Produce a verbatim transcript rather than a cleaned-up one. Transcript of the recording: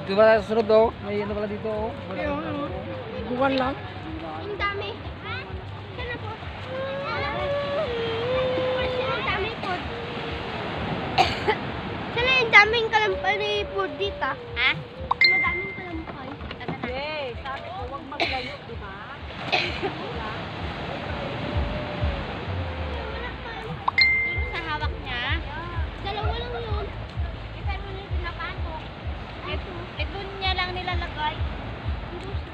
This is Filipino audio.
Di ba susunod oh? May ano pala dito oh. Ayun, ano. Buwan lang. Ang dami. Sana po. Ang dami po. Sana yung daming kalampay ni po dito. Ha? Madaming kalampay. Eh, sabi ko, huwag maglayo, di ba? Yung sa hawak niya. Dalawa lang yun. Isa mo na yung pinapasok. Ito. Ito niya lang nilalagay. Ito.